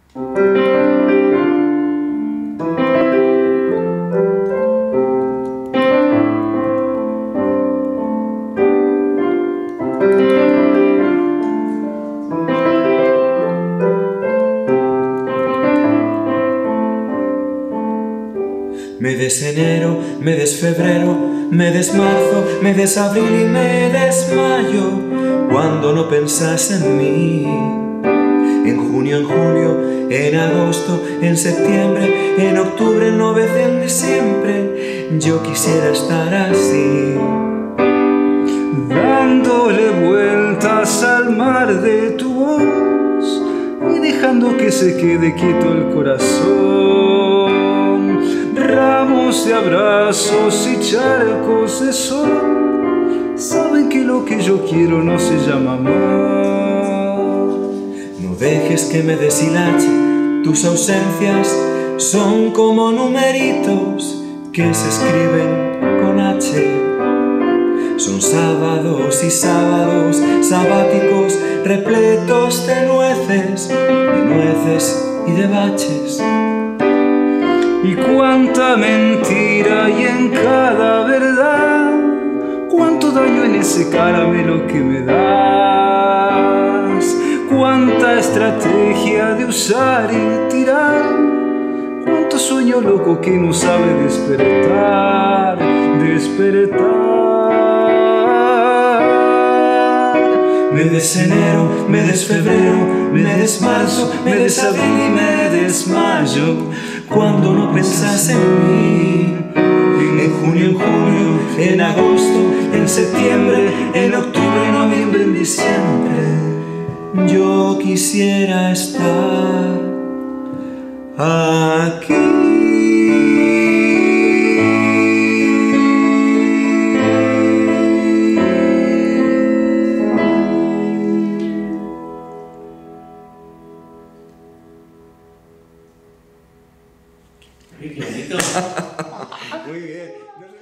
Me des enero, me des febrero, me des marzo, me des abril y me des mayo, cuando no pensas en mí. En junio, en julio, en agosto, en septiembre, en octubre, en noviembre, en diciembre, yo quisiera estar así, dándole vueltas al mar de tu voz y dejando que se quede quieto el corazón. Ramos de abrazos y charcos de sol saben que lo que yo quiero no se llama amor. No dejes que me deshilache, tus ausencias son como numeritos que se escriben con H. Son sábados y sábados sabáticos repletos de nueces y de baches. Y cuánta mentira hay en cada verdad, cuánto daño en ese caramelo que me das, cuánta estrategia de usar y tirar, cuánto sueño loco que no sabe despertar, Me des enero, me des febrero, me des marzo, me des abril y me des mayo, cuando no pensas en mí. En junio, en julio, en agosto, en septiembre, en octubre, en noviembre, en diciembre, yo quisiera estar aquí. Qué bonito. Muy bien.